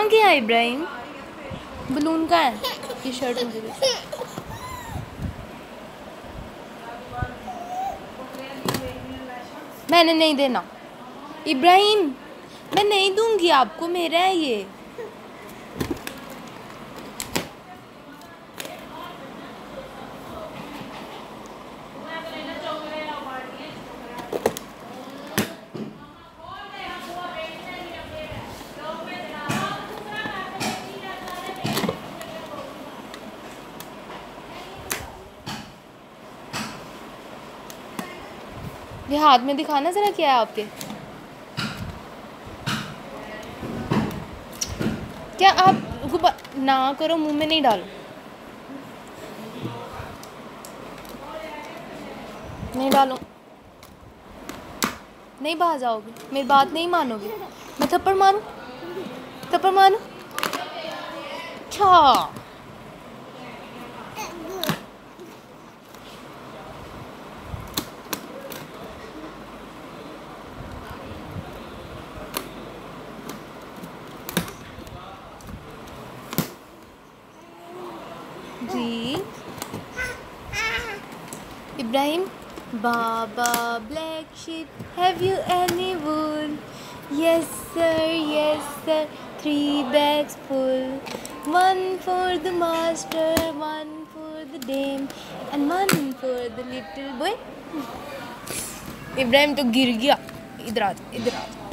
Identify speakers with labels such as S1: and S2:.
S1: कहाँ गया इब्राहिम? बलून कहाँ है? ये शर्ट मुझे दे। मैंने नहीं देना इब्राहिम, मैं नहीं दूंगी आपको, मेरा है ये। ये हाथ में दिखाना जरा क्या है आपके। क्या आप ना करो, मुंह में नहीं डालो, नहीं डालो, नहीं बाहर जाओगे, मेरी बात नहीं मानोगे, मैं थप्पड़ मारूं? थप्पड़ मारूं? अच्छा जी Ibrahim. Baa baa black sheep, have you any wool? Yes sir, 3 bags full. 1 for the master, 1 for the dame, and 1 for the little boy. Ibrahim तो गिर गया। इधर आ, इधर आ।